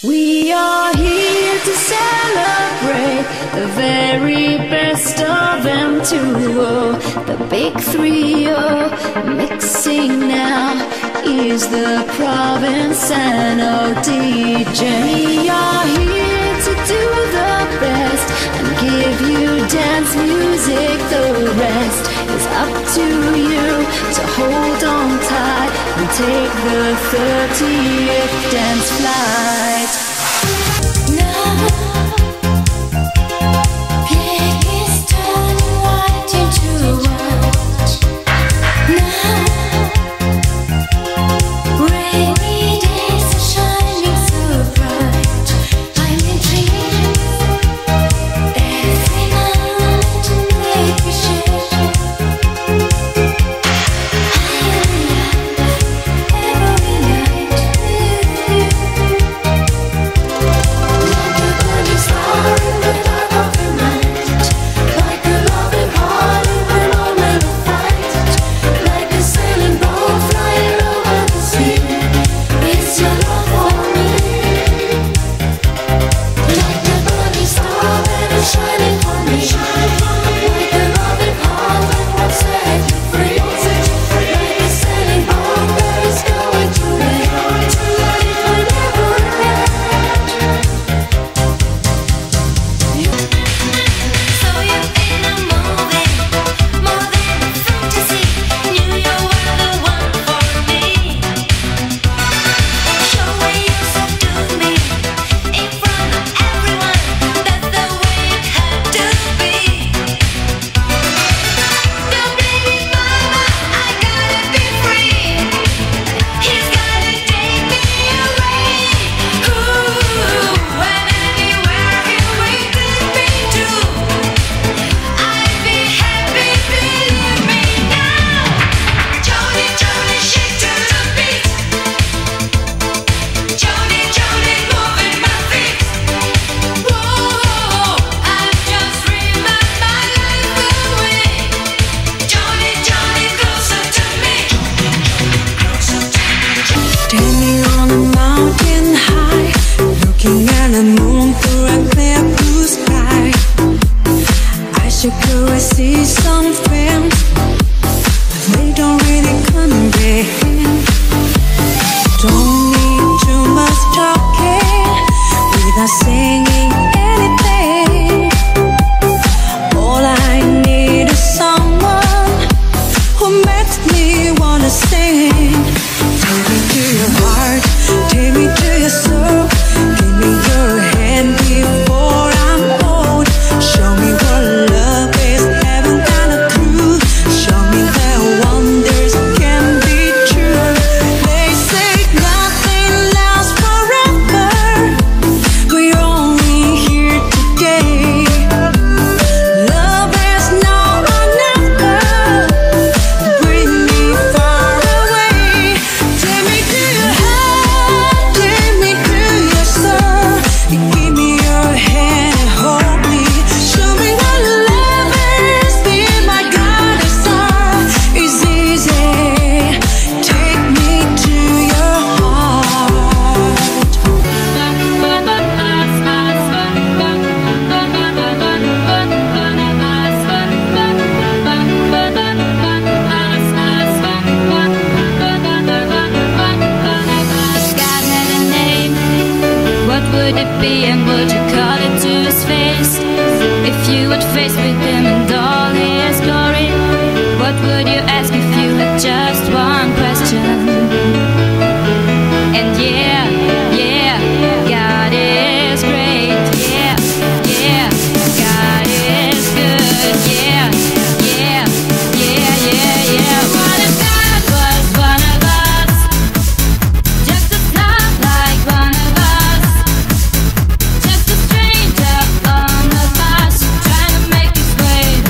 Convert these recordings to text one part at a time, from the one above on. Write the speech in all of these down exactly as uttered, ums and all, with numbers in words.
We are here to celebrate the very best of M two O. The big three O mixing now is the Provincano D J. We are here to do the best and give you dance music. The rest is up to you, so hold on tight and take the thirtieth dance flight. Trying to make his way.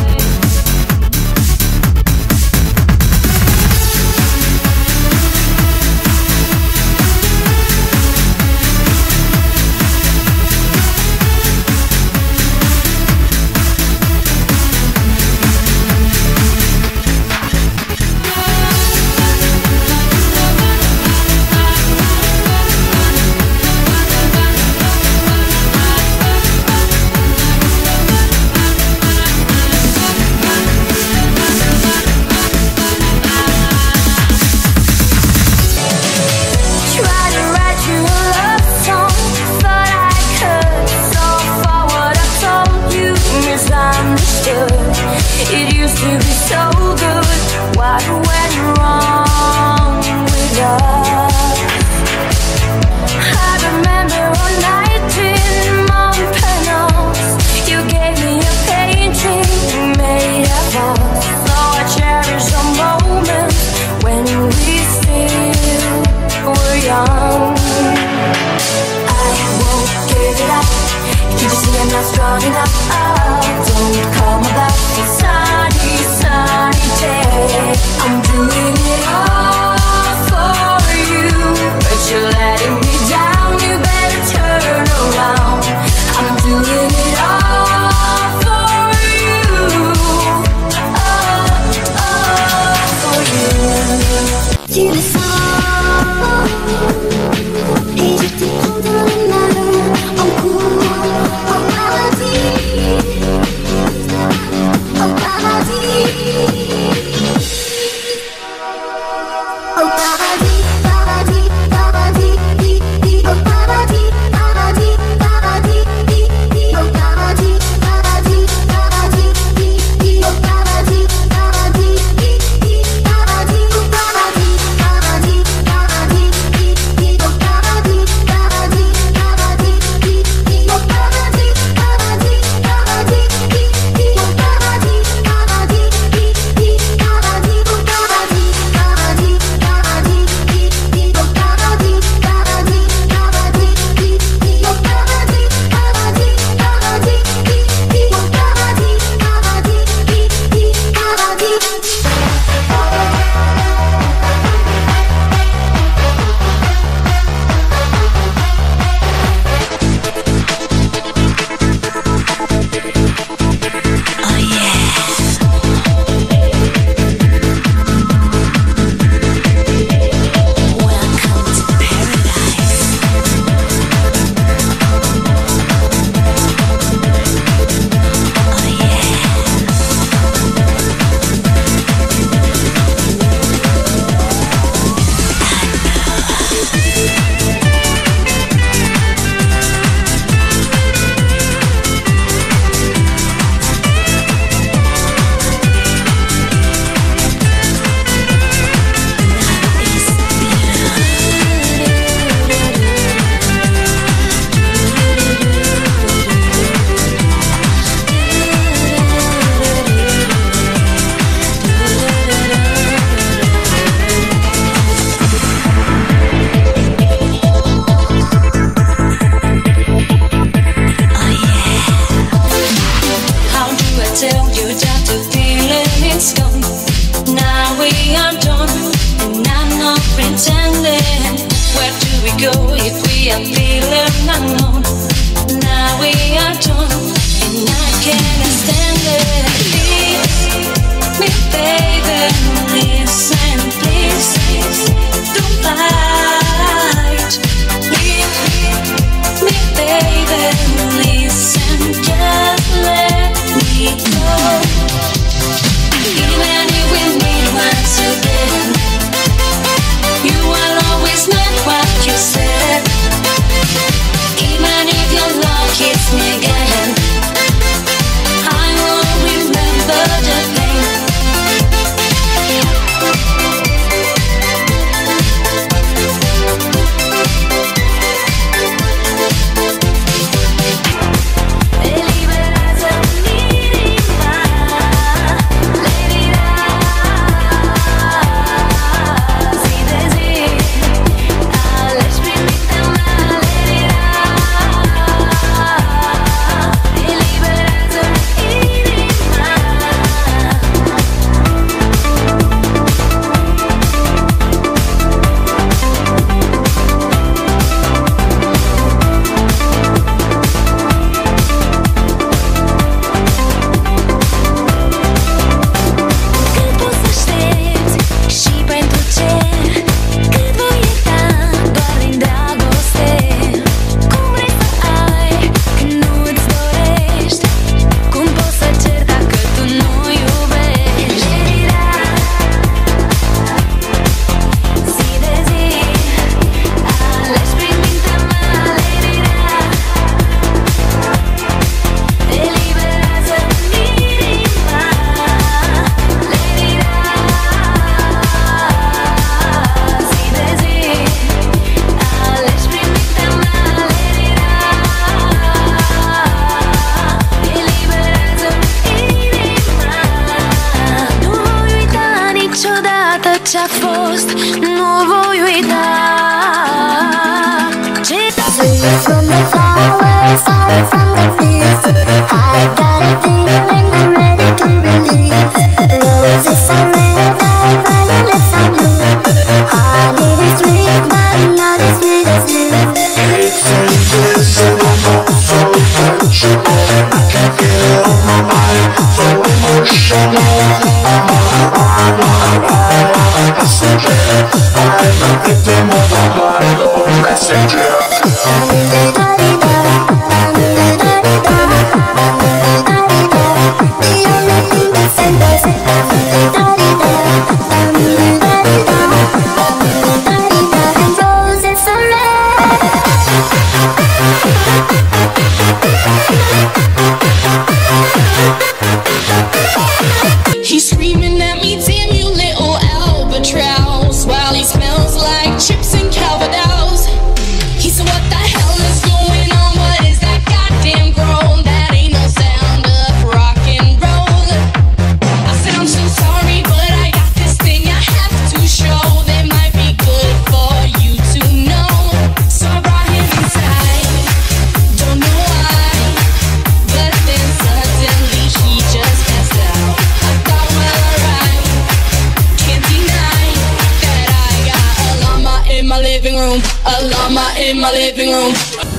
Tu le sens, et je te prends dans les mains, on court au paradis, au paradis, au paradis, paradis, paradis, au paradis, paradis, paradis, au paradis, paradis, paradis, au paradis, paradis, paradis, au paradis, paradis, paradis, au paradis, paradis, paradis, au paradis, paradis, paradis, au paradis, paradis, paradis, au paradis, paradis, paradis, au paradis, paradis, paradis, au paradis, paradis, paradis, au paradis, ce-a fost, nu voi uita. Sweet from the flowers, sorry from the fields, I got a feeling I'm ready to release. Roses are red, violets are blue, honey is sweet, but not as sweet as you. It's invisible, so tangible, I can feel it on my mind, so emotional. I see I'm a victim of a my own messenger. He's screaming at me, damn you little albatross, while he smells like chips and Calvados. He said, what the hell is going on? What is that goddamn groan? That ain't no sound of rock and roll. I said, I'm so sorry, but I got this thing I have to show that might be good for you to know. So I brought him inside, don't know why, but then suddenly he just passed out. I thought, well, alright, can't deny that I got a llama in my living room, a llama in my living room.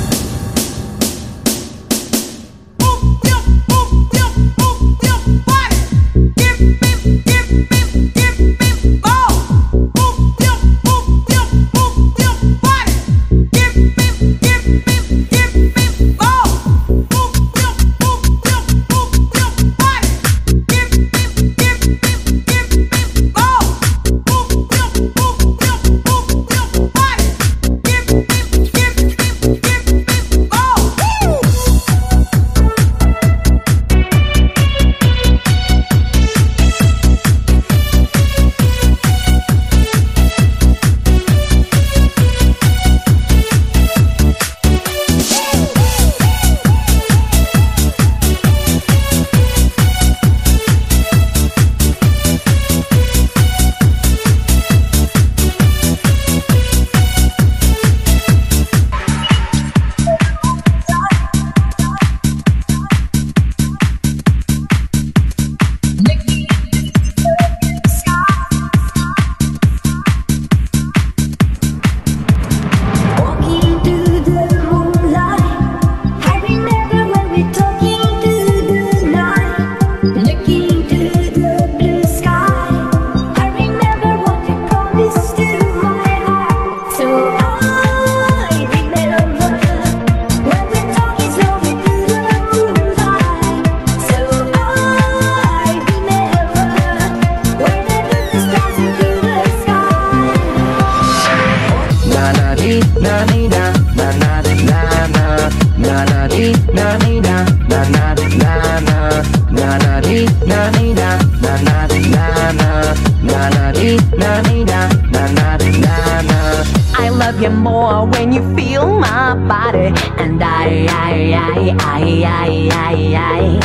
I love you more when you feel my body, and I, I, I, I, I, I,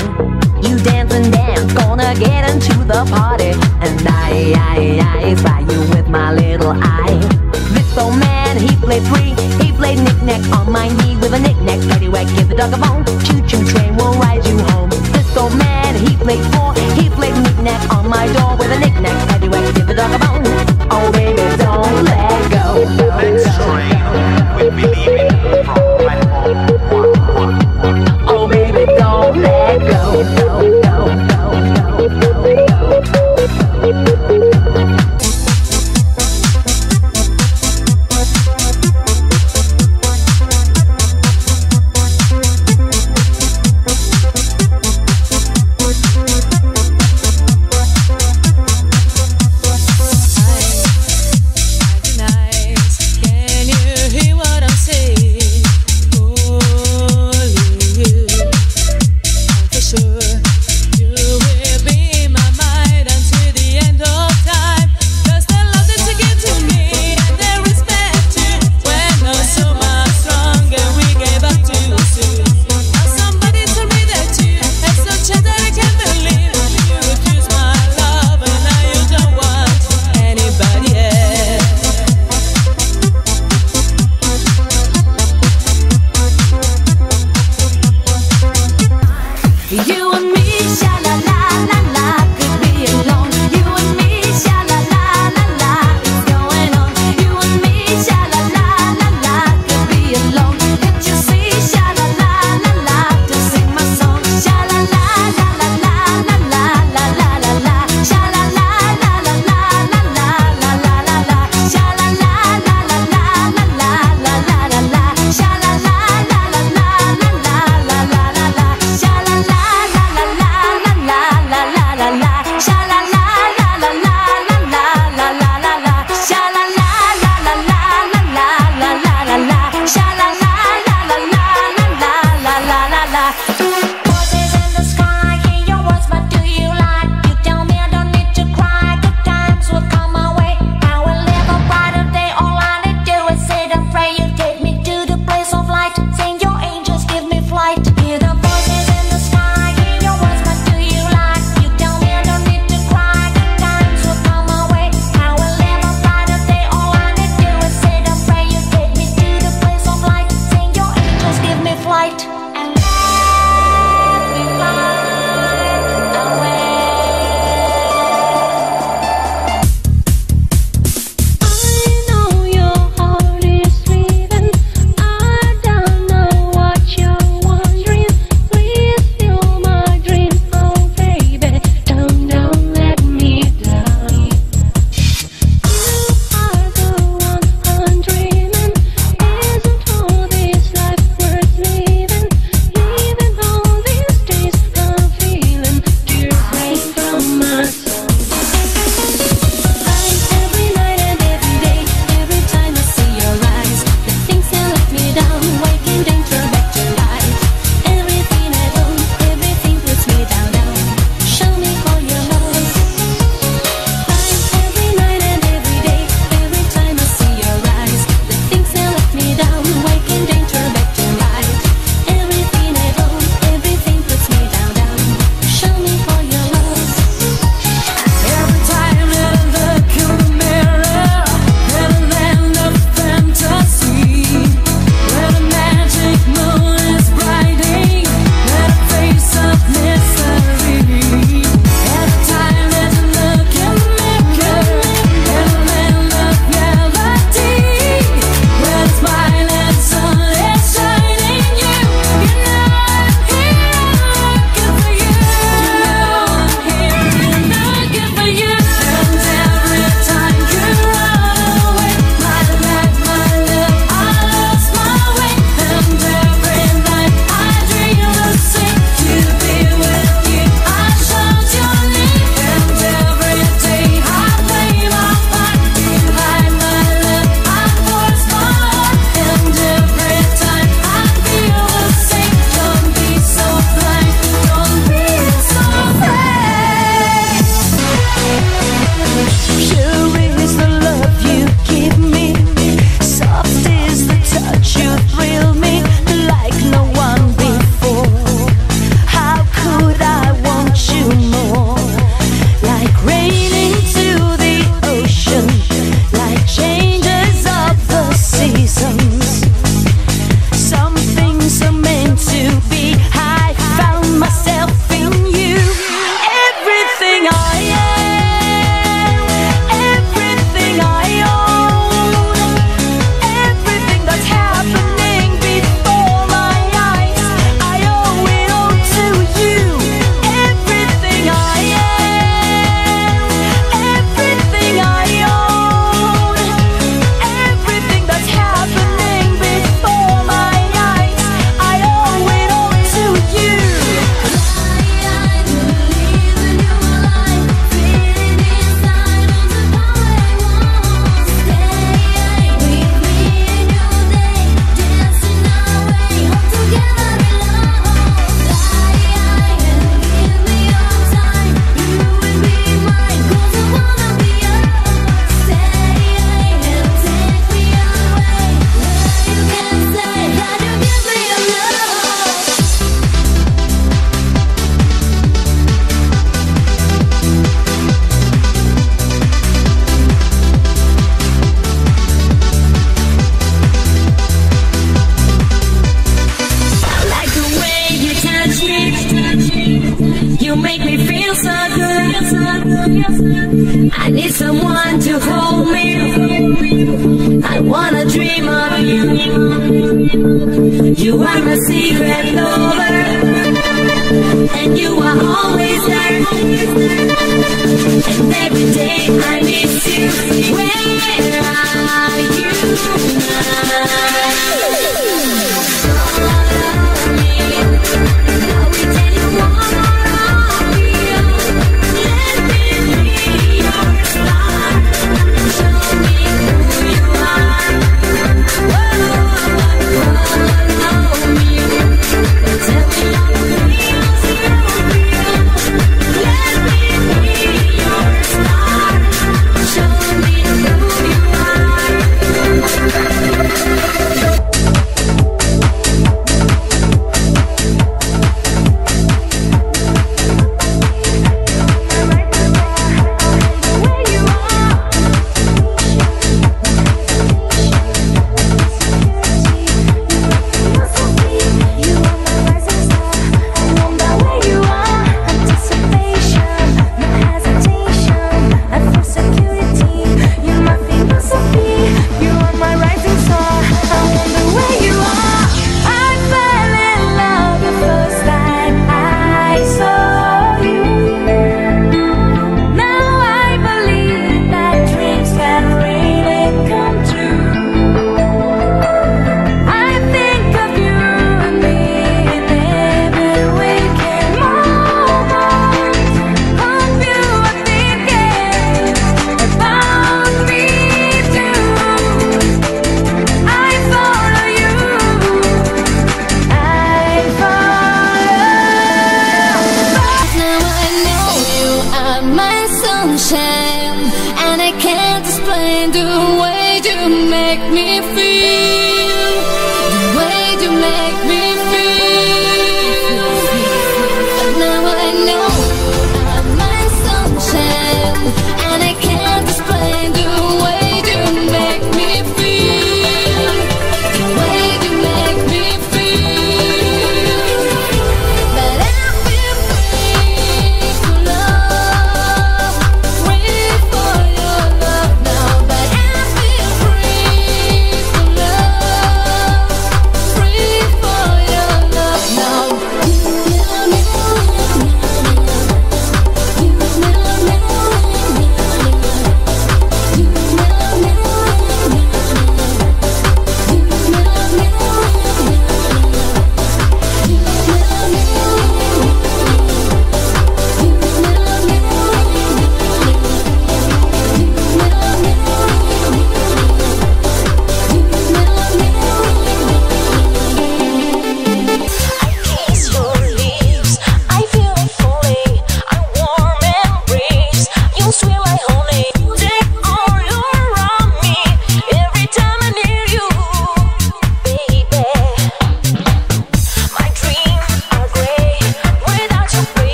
I. You dance and dance, gonna get into the party, and I, I, I spy you with my little eye. This old man, he played three, he played knick-knack on my knee with a knick-knack, paddywhack, give the dog a bone, choo-choo train will ride you home. This old man, he played four, he played knick-knack on my door with a knick-knack, paddywhack, give the dog a bone. Oh baby, don't let go. Next train, we believe in from platform one. Oh baby, don't let go. Go, go, go, go, go, go, go. You are my secret lover, and you are always there. And every day I miss you. Where are you now? And I can't explain the way you make me feel, the way you make me feel. But now I know I'm my sunshine, and I can't explain the way you make me feel, the way you make me feel. But I feel free to love, free for your love now. But I feel free to love.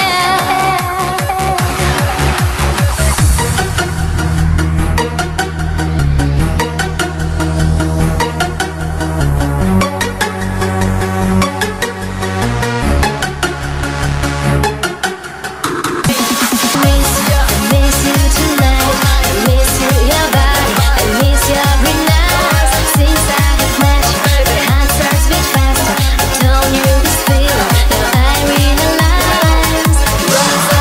Rise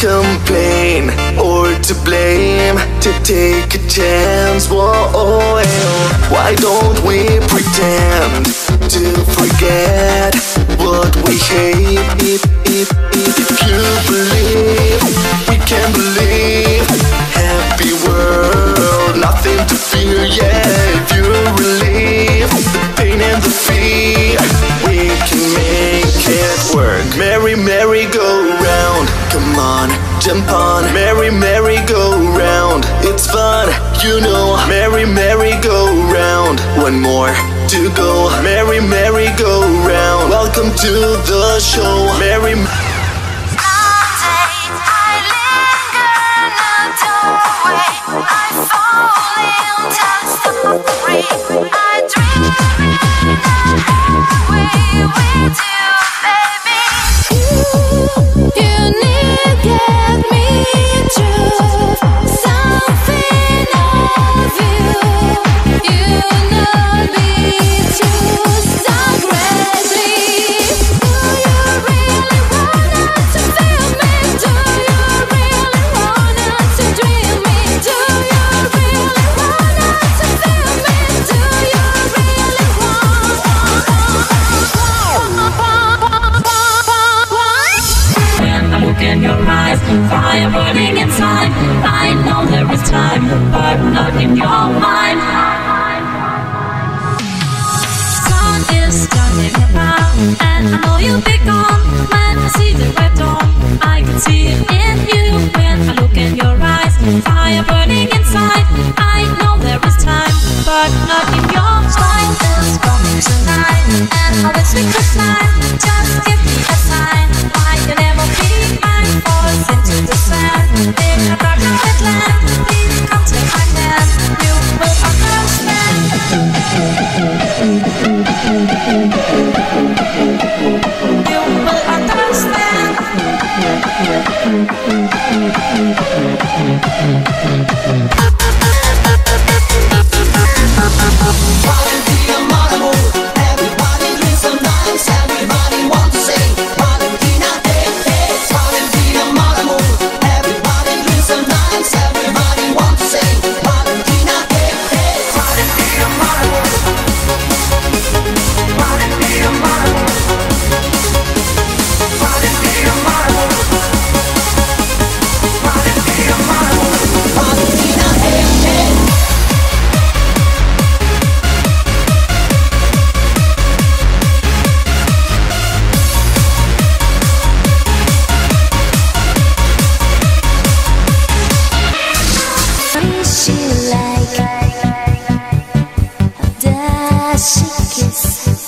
complain or to blame, to take a chance. Whoa, why don't we pretend to forget what we hate? If, if, if, if you believe, we can believe. Happy world, nothing to fear, yeah. If you relieve the pain and the fear, we can make it work. Merry, merry, go round. Come on, jump on. Merry, merry, go round. It's fun, you know. Merry, merry, go round. One more to go. Merry, merry, go round. Welcome to the show. Merry. Fire burning inside. I know there is time, but not in your mind. Sun is turning around, and I know you'll be gone when I see the red dawn. I can see it in you when I look in your eyes. Fire burning inside. I know there is time, but not in your mind. Is coming tonight, and all this we could sign. Just give me a sign. Why you never be mine? Falls into the sand. In a dark night land, please come to my hand. You will understand. You will understand. Valentina Maramo, everybody listen nice. Everybody want to say Valentina, hey, hey. Valentina Maramo, everybody listen nice. Everybody want to say Valentina, hey, hey. Valentina Maramo, Valentina Maramo, Valentina Maramo, Valentina Maramo, Valentina, hey, hey. She like a dashing kiss.